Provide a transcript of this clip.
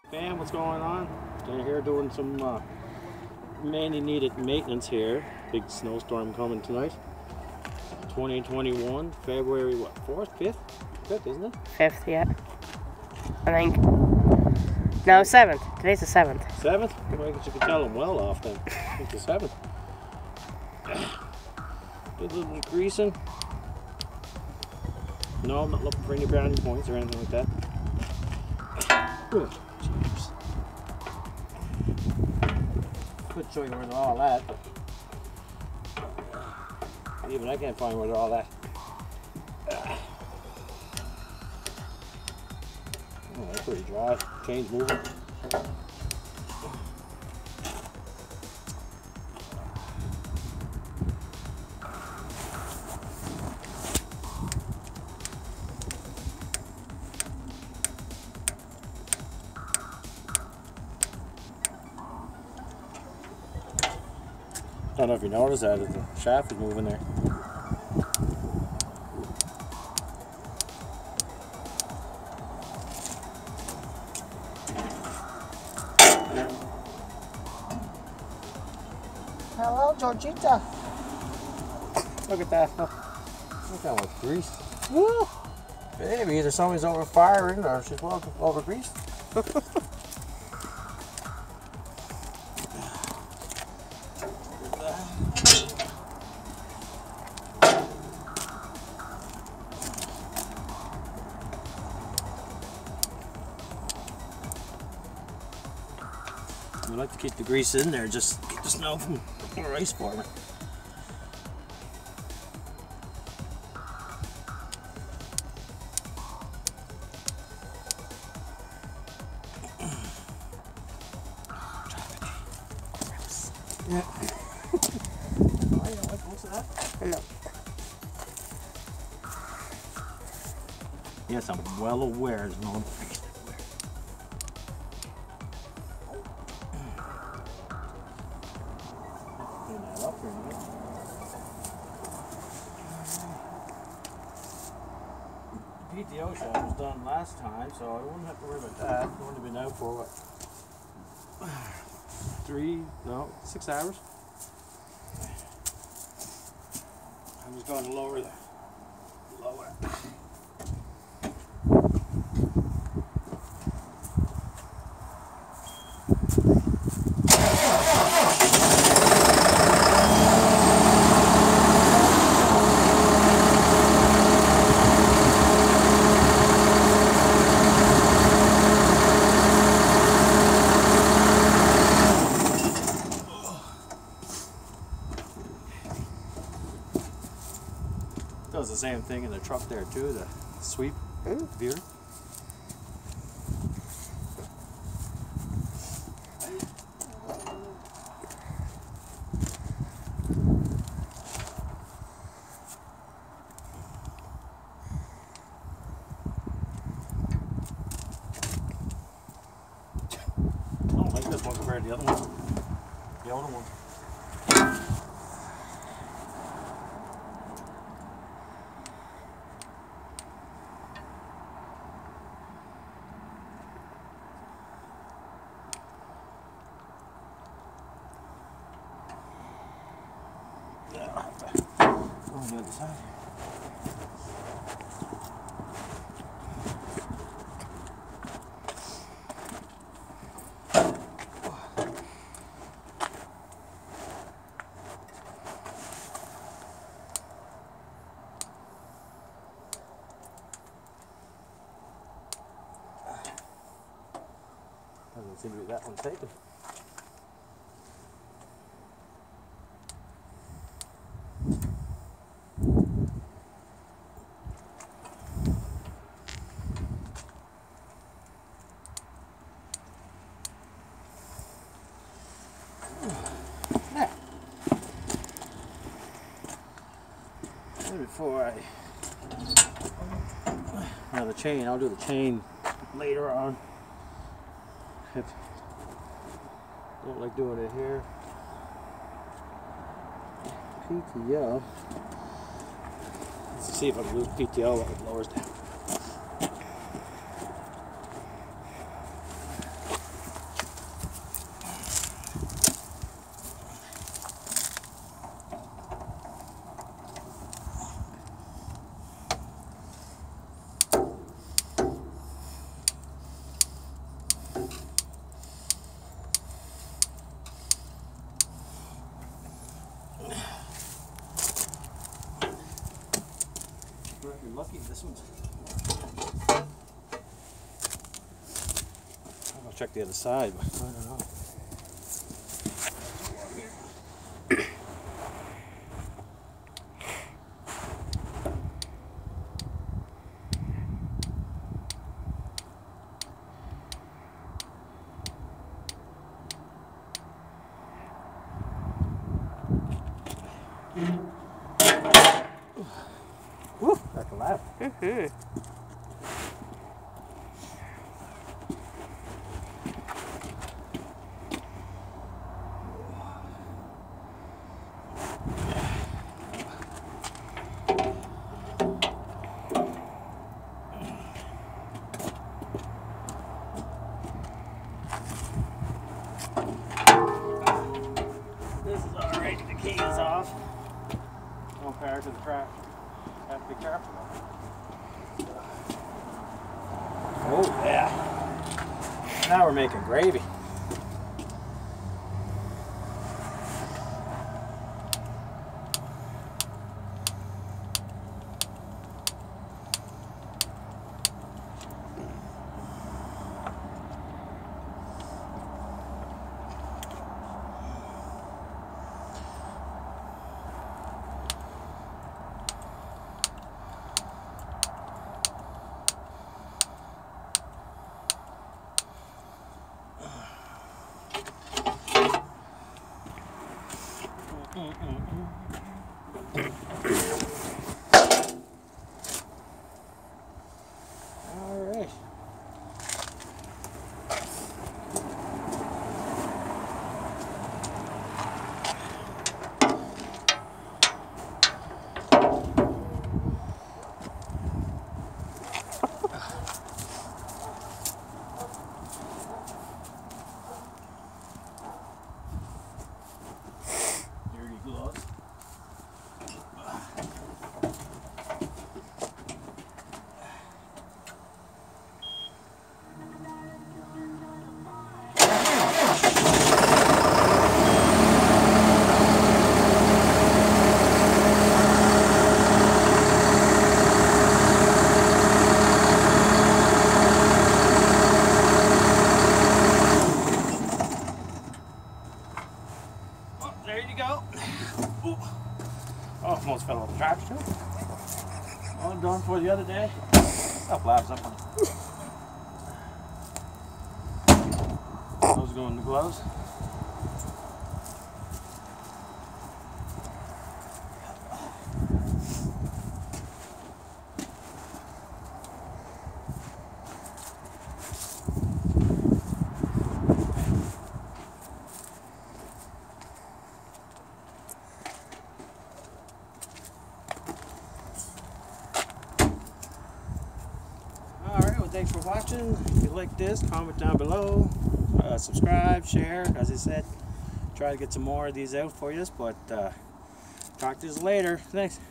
Fam, what's going on? They're here doing some mainly needed maintenance here. Big snowstorm coming tonight. 2021, February what? 4th, 5th? 5th, isn't it? 5th, yeah. I think. No, 7th. Today's the 7th. 7th? Well, I guess you can tell them well off then. It's the 7th. Good little bit of greasing. No, I'm not looking for any brownie points or anything like that. Ooh. Could show you where they're all at, but even I can't find where they're all at. Oh, that's pretty dry. Chain's moving. I don't know if you noticed that, the shaft is moving there. Hello, Georgita. Look at that. Look how much grease. Woo! Baby, either somebody's over firing or she's over greased. I like to keep the grease in there, just keep the snow from the ice for me. Yeah. Oh, you don't like most of that? No. Yes, I'm well aware there's no grease everywhere. Clean that up here a minute. The PTO shot was done last time, so I wouldn't have to worry about that. I've only been out for what? 6 hours. I'm just going to lower the lower. Does the same thing in the truck there too, the sweep veer. I don't like this one compared to the other one. The older one. On the other side. Doesn't seem to be that one taken. Before I the chain, I'll do the chain later on. Don't like doing it here. PTO. Let's see if I can do PTO while it lowers down. lucky this one's. I'll check the other side, but I don't know. Woo, that's loud. This is alright, the key is off. Don't pair to the crack. Have to be careful. Oh yeah. Now we're making gravy. All right. Dirty gloves. Oh, there you go. Ooh. Oh, almost fell off the trash too. All done for the other day. That flaps up on it. Those go in the gloves. Alright, well thanks for watching. If you like this, comment down below. Subscribe, share. As I said, try to get some more of these out for you. But talk to you later. Thanks.